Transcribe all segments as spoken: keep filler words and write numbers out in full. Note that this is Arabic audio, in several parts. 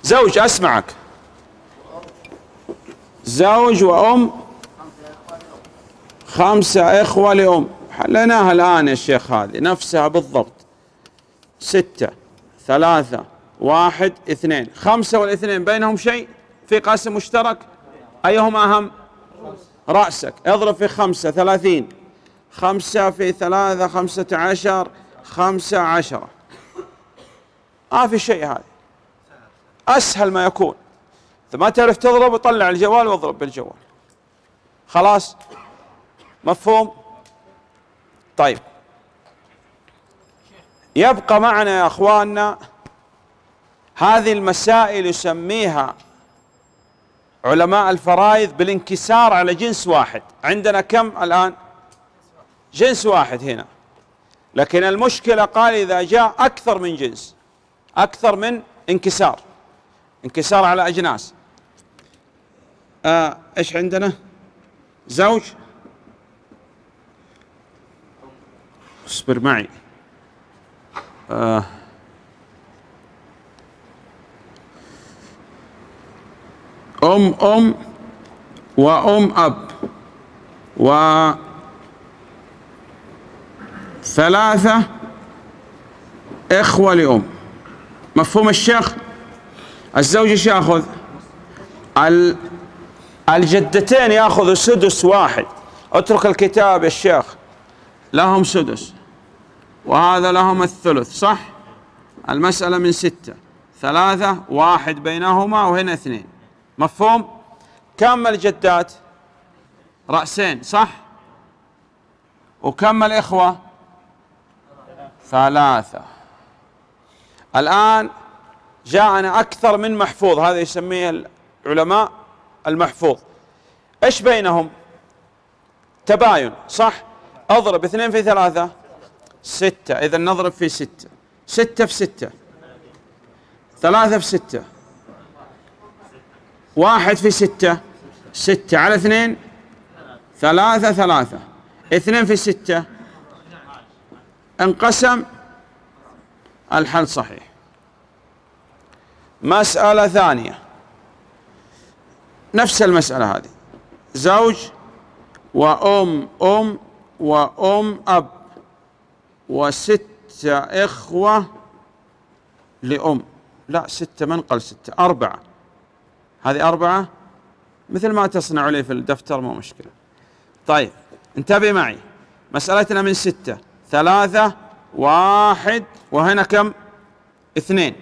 زوج أسمعك. زوج وأم، خمسة إخوة لأم. حليناها الآن يا شيخ، هذه نفسها بالضبط. ستة، ثلاثة، واحد، اثنين. خمسة والاثنين بينهم شيء في قاسم مشترك، أيهما أهم؟ رأسك. اضرب في خمسة، ثلاثين. خمسة في ثلاثة، خمسة عشر. خمسة عشرة. ما في شيء، هذا أسهل ما يكون. إذا ما تعرف تضرب وطلع الجوال واضرب بالجوال، خلاص. مفهوم؟ طيب، يبقى معنا يا أخواننا هذه المسائل يسميها علماء الفرائض بالانكسار على جنس واحد. عندنا كم الآن؟ جنس واحد هنا، لكن المشكلة قال إذا جاء أكثر من جنس، أكثر من انكسار، انكسار على أجناس. آه إيش عندنا؟ زوج، اصبر معي. آه أم أم وأم أب وثلاثة إخوة لأم. مفهوم الشيخ؟ الزوج ايش ياخذ؟ الجدتين ياخذوا سدس واحد. اترك الكتاب يا شيخ. لهم سدس وهذا لهم الثلث، صح؟ المسألة من ستة، ثلاثة، واحد بينهما وهنا اثنين. مفهوم؟ كم الجدات؟ رأسين، صح؟ وكم الإخوة؟ ثلاثة. الآن جاءنا أكثر من محفوظ، هذا يسميه العلماء المحفوظ. إيش بينهم؟ تباين، صح؟ أضرب اثنين في ثلاثة، ستة. إذا نضرب في ستة. ستة في ستة، ثلاثة في ستة، واحد في ستة، ستة على اثنين، ثلاثة. ثلاثة، اثنين في ستة، انقسم. الحل صحيح. مسألة ثانية، نفس المسألة هذه. زوج وأم أم وأم أب وستة إخوة لأم. لا، ستة منقل ستة، أربعة. هذه أربعة مثل ما تصنع لي في الدفتر، مو مشكلة. طيب انتبه معي، مسألتنا من ستة، ثلاثة، واحد، وهنا كم؟ اثنين.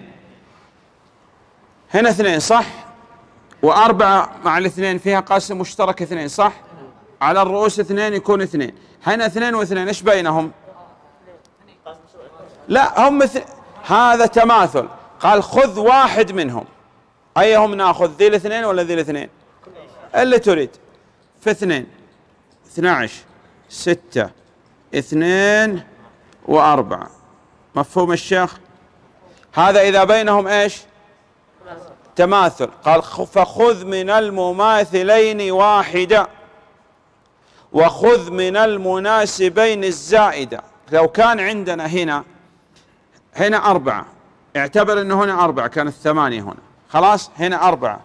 هنا اثنين، صح؟ وأربعة مع الاثنين فيها قاسم مشترك اثنين، صح؟ على الرؤوس اثنين يكون اثنين. هنا اثنين واثنين، ايش بينهم؟ لا، هم مثل هذا تماثل. قال خذ واحد منهم. أيهم ناخذ؟ ذي الاثنين ولا ذي الاثنين؟ اللي تريد. في اثنين، اثنى عشر، ستة، اثنين وأربعة. مفهوم الشيخ؟ هذا إذا بينهم ايش؟ تماثل. قال فخذ من المماثلين واحدة وخذ من المناسبين الزائدة. لو كان عندنا هنا هنا أربعة، اعتبر أنه هنا أربعة، كانت ثمانية هنا، خلاص. هنا أربعة،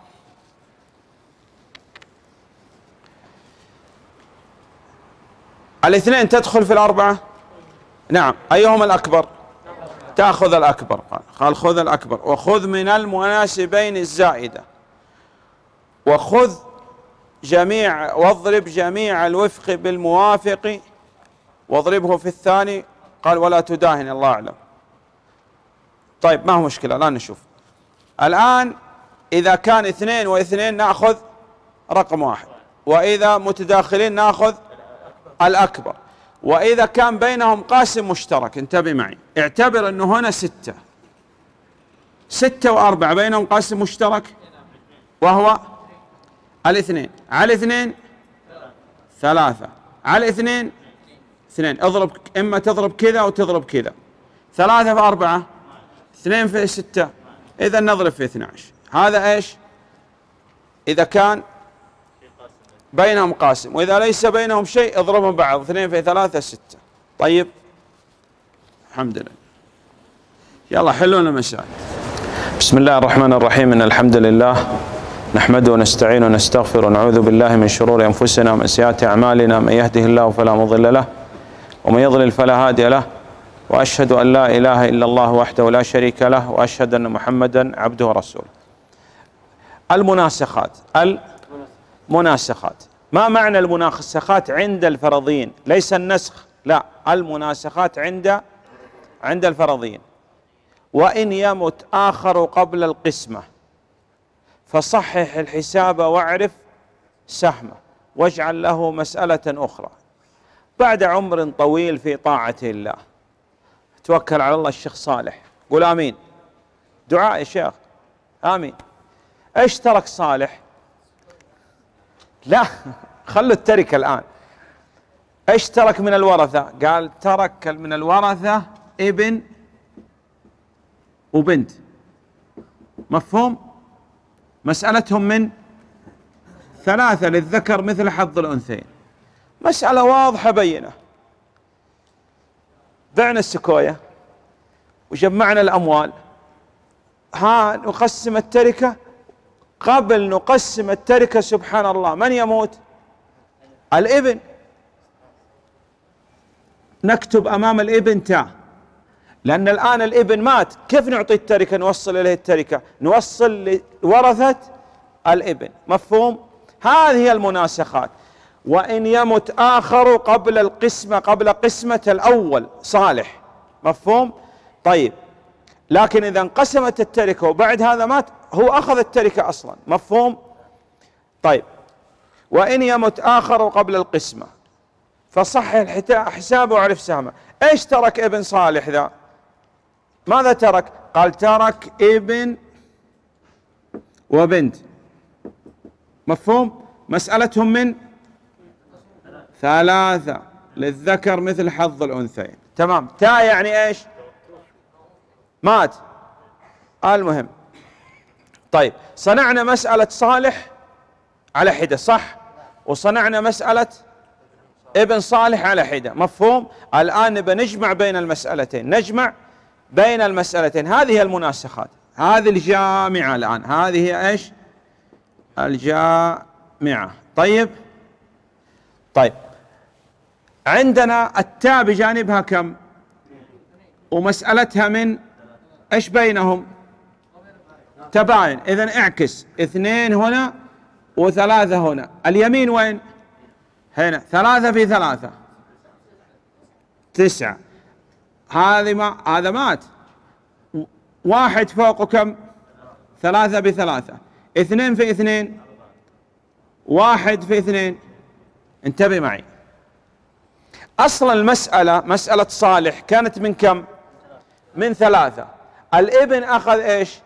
الاثنين تدخل في الأربعة؟ نعم. أيهم الأكبر؟ تأخذ الأكبر. قال قال خذ الأكبر وخذ من المناسبين الزائدة وخذ جميع واضرب جميع الوفق بالموافق واضربه في الثاني. قال ولا تداهن، الله أعلم. طيب ما هو مشكلة، الآن نشوف. الآن إذا كان اثنين واثنين نأخذ رقم واحد، وإذا متداخلين نأخذ الأكبر، وإذا كان بينهم قاسم مشترك. انتبه معي، اعتبر أنه هنا ستة، ستة وأربعة بينهم قاسم مشترك وهو الاثنين. على الاثنين ثلاثة، على الاثنين اثنين. اضرب، إما تضرب كذا أو تضرب كذا. ثلاثة في أربعة، اثنين في ستة، إذا نضرب في اثنى عشر. هذا إيش؟ إذا كان بينهم قاسم، وإذا ليس بينهم شيء اضربهم بعض. اثنين في ثلاثة، ستة. طيب الحمد لله. يلا حلونا المسائل. بسم الله الرحمن الرحيم. إن الحمد لله نحمده ونستعينه ونستغفره ونعوذ بالله من شرور أنفسنا ومن سيئات أعمالنا. من يهده الله فلا مضل له ومن يضلل فلا هادي له، وأشهد أن لا إله إلا الله وحده لا شريك له، وأشهد أن محمدا عبده ورسوله. المناسخات. المناسخات، ما معنى المناسخات عند الفرضيين؟ ليس النسخ، لا، المناسخات عند عند الفرضيين. وإن يمت آخر قبل القسمة فصحح الحساب واعرف سهمه واجعل له مسألة أخرى. بعد عمر طويل في طاعة الله، توكل على الله الشيخ صالح، قول آمين. دعاء يا شيخ، آمين. ايش ترك صالح؟ لا، خلوا التركة الآن. ايش ترك من الورثة؟ قال ترك من الورثة ابن وبنت. مفهوم؟ مسألتهم من ثلاثة للذكر مثل حظ الأنثيين. مسألة واضحة بينة. بعنا السكوية وجمعنا الأموال، ها نقسم التركة. قبل نقسم التركة سبحان الله من يموت؟ الابن. نكتب أمام الابن تاء، لأن الآن الابن مات. كيف نعطي التركة؟ نوصل إليه التركة، نوصل لورثة الابن. مفهوم؟ هذه هي المناسخات. وإن يمت آخر قبل القسمة، قبل قسمة الأول صالح. مفهوم؟ طيب، لكن إذا انقسمت التركة وبعد هذا مات، هو أخذ التركة أصلا. مفهوم؟ طيب، وإن يمت آخر قبل القسمة فصح الحساب وعرف سهمه. ايش ترك ابن صالح ذا؟ ماذا ترك؟ قال ترك ابن وبنت. مفهوم؟ مسألتهم من ثلاثة للذكر مثل حظ الأنثيين. تمام. تا يعني ايش؟ مات. المهم، طيب، صنعنا مسألة صالح على حدة، صح؟ وصنعنا مسألة ابن صالح على حدة. مفهوم؟ الآن نبى نجمع بين المسألتين، نجمع بين المسألتين. هذه هي المناسخات، هذه الجامعة. الآن هذه هي ايش؟ الجامعة. طيب طيب عندنا التاء بجانبها كم؟ ومسألتها من ايش بينهم؟ تباين. إذن اعكس، اثنين هنا وثلاثة هنا. اليمين وين؟ هنا. ثلاثة في ثلاثة تسعة. هذه ما هذا مات. واحد فوق كم؟ ثلاثة بثلاثة. اثنين في اثنين، واحد في اثنين. انتبه معي، أصلا المسألة مسألة صالح كانت من كم؟ من ثلاثة. الابن أخذ ايش؟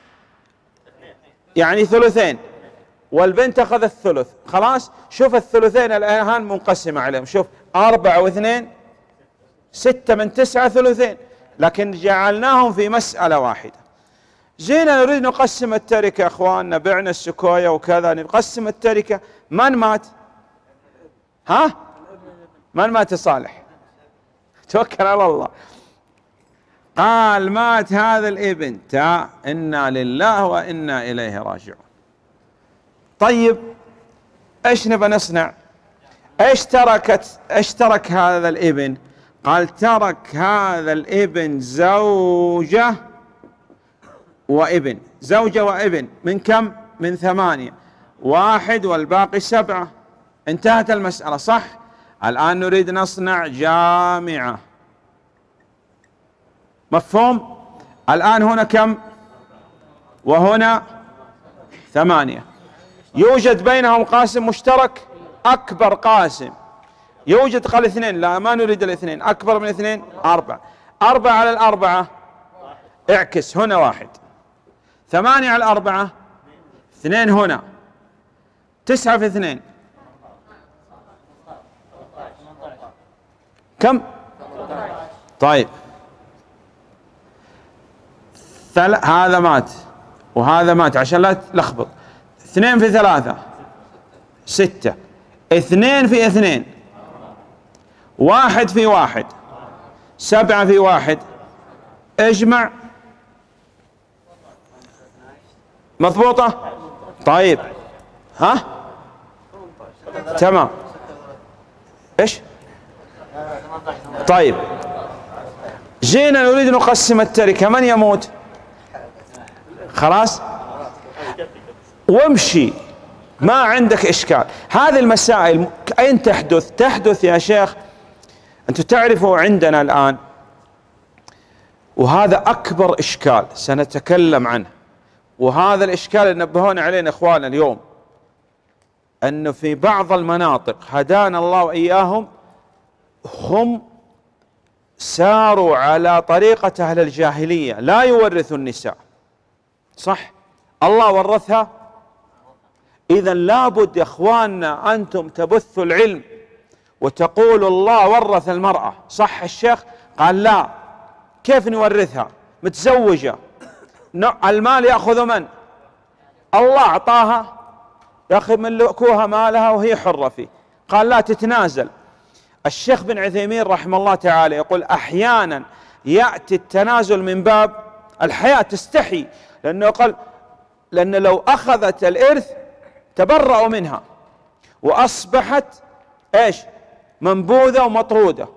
يعني ثلثين، والبنت أخذ الثلث. خلاص، شوف الثلثين الآن منقسمة عليهم. شوف، أربعة واثنين ستة من تسعة ثلثين، لكن جعلناهم في مسألة واحدة. زينا نريد نقسم التركة يا أخواننا، بعنا السكوية وكذا، نقسم التركة. من مات؟ ها؟ من مات صالح؟ توكل على الله. قال مات هذا الابن. تا إنا لله وإنا إليه راجعون. طيب، ايش نبى نصنع؟ ايش تركت ايش ترك هذا الابن؟ قال ترك هذا الابن زوجة وابن. زوجة وابن من كم؟ من ثمانية. واحد والباقي سبعة. انتهت المسألة، صح؟ الآن نريد نصنع جامعة. مفهوم؟ الآن هنا كم؟ وهنا ثمانية. يوجد بينهم قاسم مشترك. أكبر قاسم يوجد. قال اثنين، لا، ما نريد الاثنين. أكبر من اثنين أربعة. أربعة على الأربعة اعكس، هنا واحد. ثمانية على الأربعة اثنين هنا. تسعة في اثنين كم؟ طيب، هذا مات وهذا مات عشان لا تلخبط. اثنين في ثلاثة ستة. اثنين في اثنين، واحد في واحد، سبعة في واحد. اجمع مضبوطة؟ طيب ها تمام. ايش؟ طيب جينا نريد نقسم التركة، من يموت؟ خلاص وامشي، ما عندك إشكال. هذه المسائل أين تحدث؟ تحدث يا شيخ، أنتم تعرفوا عندنا الآن، وهذا أكبر إشكال سنتكلم عنه، وهذا الإشكال اللي نبهون عليه إخواننا اليوم، أنه في بعض المناطق هدانا الله وإياهم هم ساروا على طريقة أهل الجاهلية، لا يورثوا النساء. صح؟ الله ورثها. إذا لابد يا إخواننا أنتم تبثوا العلم وتقولوا الله ورث المرأة. صح الشيخ؟ قال لا، كيف نورثها؟ متزوجة، المال يأخذ من؟ الله أعطاها، يأخذ ملكوها مالها وهي حرة فيه. قال لا، تتنازل. الشيخ بن عثيمين رحمه الله تعالى يقول أحيانا يأتي التنازل من باب الحياة، تستحي، لأنه قال لأن لو أخذت الإرث تبرأوا منها وأصبحت إيش؟ منبوذة ومطرودة.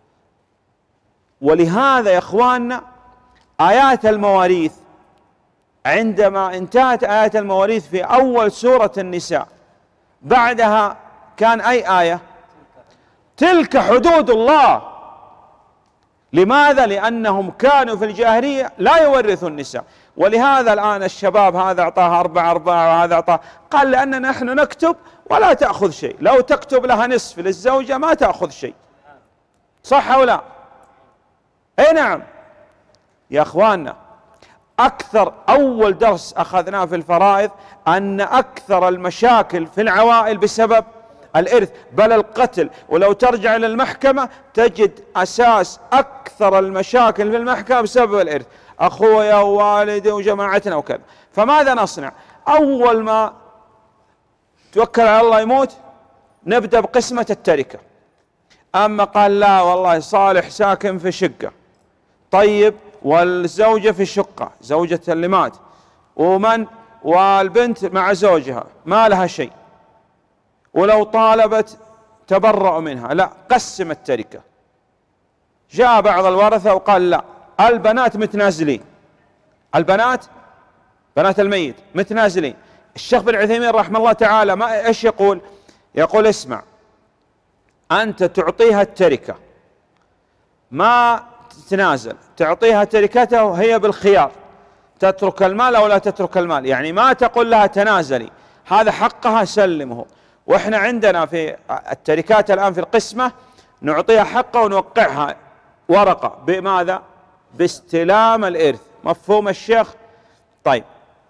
ولهذا يا إخواننا آيات المواريث، عندما انتهت آيات المواريث في أول سورة النساء، بعدها كان أي آية؟ تلك حدود الله. لماذا؟ لأنهم كانوا في الجاهلية لا يورثوا النساء. ولهذا الآن الشباب هذا أعطاها أربعة أربعة وهذا أعطاها، قال لأن نحن نكتب ولا تأخذ شيء، لو تكتب لها نصف للزوجة ما تأخذ شيء. صح أو لا؟ أي نعم يا أخواننا. أكثر أول درس أخذناه في الفرائض أن أكثر المشاكل في العوائل بسبب الإرث، بل القتل. ولو ترجع للمحكمة تجد أساس أكثر المشاكل في المحكمة بسبب الإرث، أخويا ووالدي وجماعتنا وكذا. فماذا نصنع؟ أول ما توكل على الله يموت نبدأ بقسمة التركة. أما قال لا والله صالح ساكن في شقة، طيب والزوجة في شقة، زوجة اللي مات، ومن والبنت مع زوجها ما لها شيء، ولو طالبت تبرأ منها، لا، قسم التركة. جاء بعض الورثة وقال لا، البنات متنازلين، البنات بنات الميت متنازلين. الشيخ بن عثيمين رحمه الله تعالى ما ايش يقول؟ يقول اسمع، أنت تعطيها التركة، ما تتنازل، تعطيها تركته وهي بالخيار، تترك المال أو لا تترك المال، يعني ما تقول لها تنازلي، هذا حقها سلمه. وإحنا عندنا في التركات الآن في القسمة نعطيها حقها ونوقعها ورقة، بماذا؟ باستلام الإرث. مفهوم الشيخ؟ طيب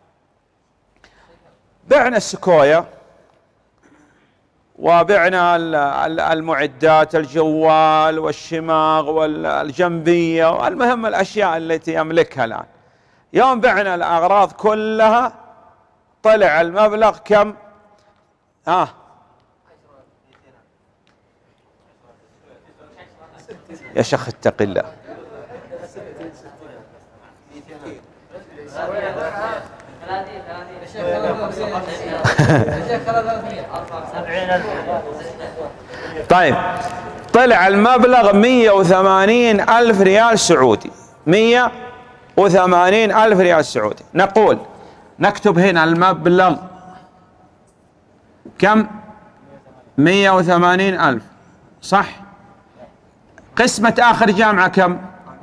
بعنا السكويا وبعنا المعدات، الجوال والشماغ والجنبية، والمهم الأشياء التي يملكها الآن. يوم بعنا الأغراض كلها طلع المبلغ كم؟ ها يا شيخ اتق الله. طيب طلع المبلغ مية وثمانين ألف ريال سعودي، مية وثمانين ألف ريال سعودي. نقول نكتب هنا المبلغ كم؟ مية وثمانين ألف، صح؟ قسمة آخر جامعة كم؟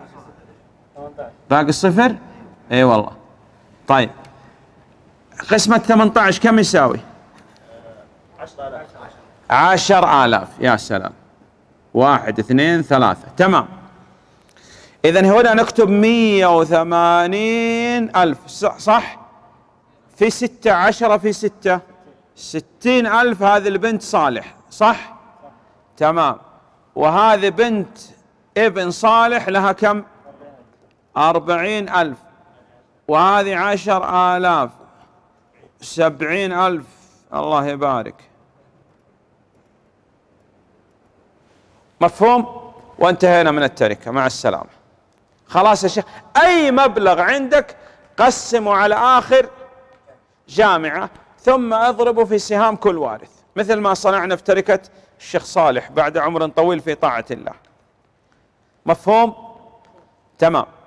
باقي الصفر؟ اي والله. طيب قسمة ثمانية عشر كم يساوي؟ عشر آلاف. يا سلام، واحد اثنين ثلاثة، تمام. إذن هنا نكتب مية وثمانين ألف، صح؟ في ستة، عشرة في ستة، ستين ألف. هذه البنت صالح، صح؟ تمام. وهذه بنت ابن صالح لها كم؟ أربعين ألف. وهذه عشر آلاف، سبعين ألف. الله يبارك. مفهوم؟ وانتهينا من التركة، مع السلامة. خلاص يا شيخ، أي مبلغ عندك قسمه على آخر جامعة، ثم اضرب في سهام كل وارث، مثل ما صنعنا في تركة الشيخ صالح بعد عمر طويل في طاعة الله. مفهوم؟ تمام.